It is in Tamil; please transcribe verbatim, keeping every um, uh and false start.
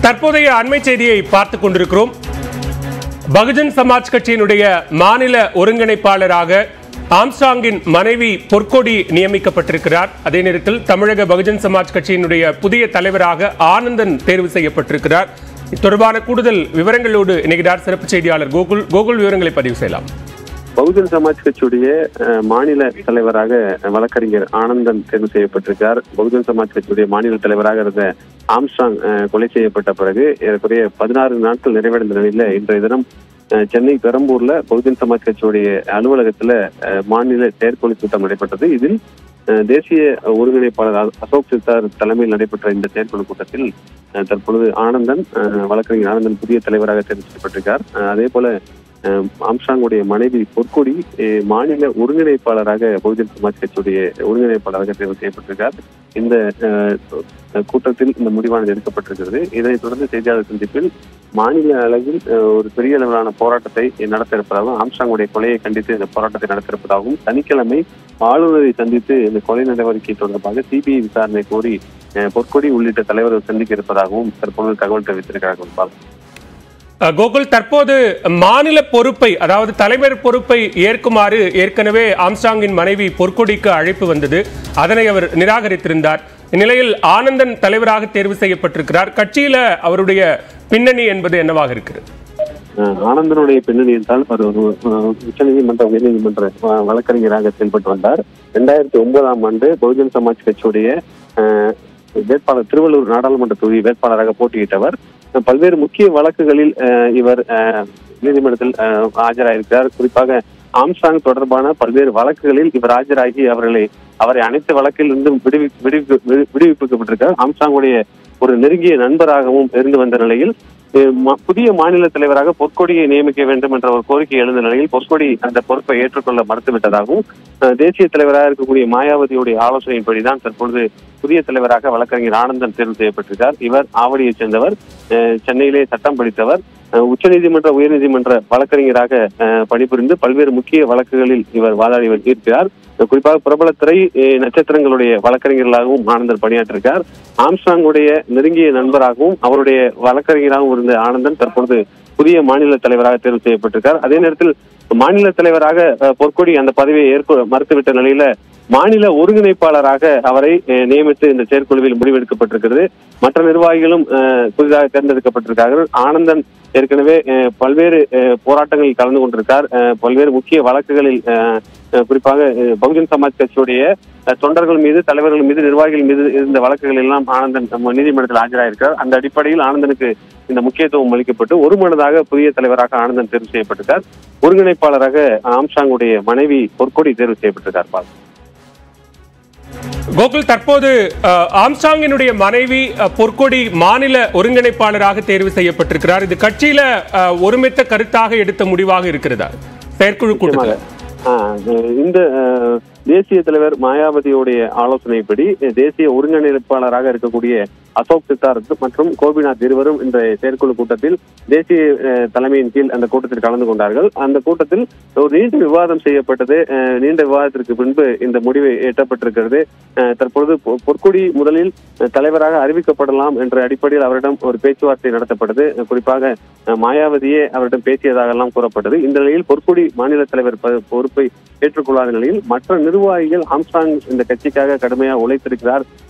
தற்போதைய அண்மை செய்தியை பார்த்துக் கொண்டிருக்கிறோம். பகுஜன் சமாஜ் கட்சியினுடைய மாநில ஒருங்கிணைப்பாளராக ஆம்ஸ்ட்ராங்கின் மனைவி பொற்கொடி நியமிக்கப்பட்டிருக்கிறார். அதே நேரத்தில் தமிழக பகுஜன் சமாஜ் கட்சியினுடைய புதிய தலைவராக ஆனந்தன் தேர்வு செய்யப்பட்டிருக்கிறார். தொடர்பான கூடுதல் விவரங்களோடு இணைகிறார் சிறப்பு செய்தியாளர் கோகுல். கோகுல், விவரங்களை பதிவு செய்யலாம். பகுஜன் சமாஜ் கட்சியுடைய மாநில தலைவராக வழக்கறிஞர் ஆனந்தன் தேர்வு செய்யப்பட்டிருக்கார். பகுஜன் சமாஜ் கட்சியுடைய மாநில தலைவராக இருந்த ஆம்ஸ்ட்ராங் கொலை செய்யப்பட்ட பிறகு ஏறக்குறைய பதினாறு நாட்கள் நிறைவடைந்த நிலையில இன்றைய தினம் சென்னை பெரம்பூர்ல பகுஜன் சமாஜ் கட்சியுடைய அலுவலகத்துல மாநில செயற்குழு கூட்டம் நடைபெற்றது. இதில் தேசிய ஒருங்கிணைப்பாளர் அசோக் சித்தார் தலைமையில் நடைபெற்ற இந்த செயற்குழு கூட்டத்தில் தற்பொழுது ஆனந்தன் வழக்கறிஞர் ஆனந்தன் புதிய தலைவராக தேர்வு செய்யப்பட்டிருக்கார். அதே போல ஆம்ஸ்ட்ராங்குடைய மனைவி பொற்கொடி மாநில ஒருங்கிணைப்பாளராக பகுஜன் சமாஜ் கட்சியுடைய ஒருங்கிணைப்பாளராக தேர்வு செய்யப்பட்டிருக்கார். இந்த கூட்டத்தில் இந்த முடிவானது எடுக்கப்பட்டிருக்கிறது. இதனைத் தொடர்ந்து செய்தியாளர் சந்திப்பில் மாநில அளவில் ஒரு பெரிய அளவிலான போராட்டத்தை நடத்த இருப்பதாகவும் ஆம்ஸ்ட்ராங்குடைய கொலையை கண்டித்து இந்த போராட்டத்தை நடத்த இருப்பதாகவும் சனிக்கிழமை ஆளுநரை சந்தித்து இந்த கொலை நடவடிக்கை தொடர்பாக சிபிஐ விசாரணை கோரி பொற்கொடி உள்ளிட்ட தலைவர்கள் சந்திக்க இருப்பதாகவும் தற்போது தகவல் தெரிவித்திருக்கிறார்கள். கோகுல், தற்போது மாநில பொறுப்பை, அதாவது தலைவர் பொறுப்பை ஏற்குமாறு ஏற்கனவே ஆம்ஸ்ட்ராங்கின் மனைவி பொற்கொடிக்கு அழைப்பு வந்தது. அதனை அவர் நிராகரித்திருந்தார். இந்நிலையில் ஆனந்தன் தலைவராக தேர்வு செய்யப்பட்டிருக்கிறார். கட்சியில அவருடைய பின்னணி என்பது என்னவாக இருக்கிறது? ஆனந்தனுடைய பின்னணி என்றால் அவர் ஒரு உச்சநீதிமன்ற உயர்நீதிமன்ற வழக்கறிஞராக செயல்பட்டு வந்தார். இரண்டாயிரத்தி ஒன்பதாம் ஆண்டு பகுஜன் சமாஜ் கட்சியுடைய வேட்பாளர் திருவள்ளூர் நாடாளுமன்ற தொகுதி வேட்பாளராக போட்டியிட்டவர். பல்வேறு முக்கிய வழக்குகளில் இவர் நீதிமன்றத்தில் ஆஜராயிருக்கிறார். குறிப்பாக ஆம்ஸ்ட்ராங் தொடர்பான பல்வேறு வழக்குகளில் இவர் ஆஜராகி அவர்களை அவரை அனைத்து வழக்கில் இருந்தும் விடுவி விடுவிப்பு விடுவிக்கப்பட்டிருக்கிறார். ஆம்ஸ்ட்ராங்குடைய ஒரு நெருங்கிய நண்பராகவும் இருந்து வந்த நிலையில் புதிய மாநில தலைவராக பொற்கொடியை நியமிக்க வேண்டும் என்ற ஒரு கோரிக்கை எழுந்த நிலையில் பொற்கொடி அந்த பொறுப்பை ஏற்றுக்கொள்ள மறுத்துவிட்டதாகவும் தேசிய தலைவராக இருக்கக்கூடிய மாயாவதியுடைய ஆலோசனையின்படிதான் தற்பொழுது புதிய தலைவராக வழக்கறிஞர் ஆனந்தன் தேர்வு செய்யப்பட்டிருக்கார். இவர் ஆவடியைச் சேர்ந்தவர், சென்னையிலே சட்டம் படித்தவர், உச்சநீதிமன்ற உயர்நீதிமன்ற வழக்கறிஞராக பணிபுரிந்து பல்வேறு முக்கிய வழக்குகளில் இவர் வாதாடி இருக்கிறார். குறிப்பாக பிரபல திரை நட்சத்திரங்களுடைய வழக்கறிஞர்களாகவும் ஆனந்தன் பணியாற்றிருக்கார். ஆம்ஸ்ட்ராங்குடைய நெருங்கிய நண்பராகவும் அவருடைய வழக்கறிஞராகவும் இருந்த ஆனந்தன் தற்பொழுது புதிய மாநில தலைவராக தேர்வு செய்யப்பட்டிருக்கார். அதே நேரத்தில் மாநில தலைவராக பொற்கொடி அந்த பதவியை ஏற்க மறுத்துவிட்ட நிலையில மாநில ஒருங்கிணைப்பாளராக அவரை நியமித்து இந்த செயற்குழுவில் முடிவெடுக்கப்பட்டிருக்கிறது. மற்ற நிர்வாகிகளும் புதிதாக தேர்ந்தெடுக்கப்பட்டிருக்கார்கள். ஆனந்தன் ஏற்கனவே பல்வேறு போராட்டங்களில் கலந்து கொண்டிருக்கார். பல்வேறு முக்கிய வழக்குகளில் குறிப்பாக பகுஜன் சமாஜ் கட்சியுடைய தொண்டர்கள் மீது, தலைவர்கள் மீது, நிர்வாகிகள் மீது இருந்த வழக்குகள் எல்லாம் ஆனந்தன் நீதிமன்றத்தில் ஆஜராயிருக்கிறார். அந்த அடிப்படையில் ஆனந்தனுக்கு இந்த முக்கியத்துவம் அளிக்கப்பட்டு ஒரு மனதாக புதிய தலைவராக ஆனந்தன் தேர்வு செய்யப்பட்டிருக்கார். ஒருங்கிணைப்பாளராக ஆம்ஸ்ட்ராங்குடைய மனைவி பொற்கொடி தேர்வு செய்யப்பட்டிருக்கார். கோகுல், தற்போது ஆம்ஸ்ட்ராங்கினுடைய மனைவி பொற்கொடி மாநில ஒருங்கிணைப்பாளராக தேர்வு செய்யப்பட்டிருக்கிறார். இது கட்சியில ஒருமித்த கருத்தாக எடுத்த முடிவாக இருக்கிறதா செயற்குழு கூட்டத்தில்? இந்த தேசிய தலைவர் மாயாவதியுடைய ஆலோசனைப்படி தேசிய ஒருங்கிணைப்பாளராக இருக்கக்கூடிய அசோக் சித்தார் மற்றும் கோபிநாத் இருவரும் இந்த செயற்குழு கூட்டத்தில் தேசிய தலைமையின் கீழ் அந்த கூட்டத்தில் கலந்து கொண்டார்கள். அந்த கூட்டத்தில் ஒரு நீண்ட விவாதம் செய்யப்பட்டது. நீண்ட விவாதத்திற்கு பின்பு இந்த முடிவு எட்டப்பட்டிருக்கிறது. தற்பொழுது பொற்கொடி முதலில் தலைவராக அறிவிக்கப்படலாம் என்ற அடிப்படையில் அவரிடம் ஒரு பேச்சுவார்த்தை நடத்தப்பட்டது. குறிப்பாக மாயாவதியே அவரிடம் பேசியதாக எல்லாம் கூறப்பட்டது. இந்த நிலையில் பொற்கொடி மாநில தலைவர் பொறுப்பை ஏற்றுக்கொள்ளாத நிலையில் மற்ற நிர்வாகிகள் ஆம்ஸ்ட்ராங் இந்த கட்சிக்காக கடுமையாக உழைத்திருக்கிறார்,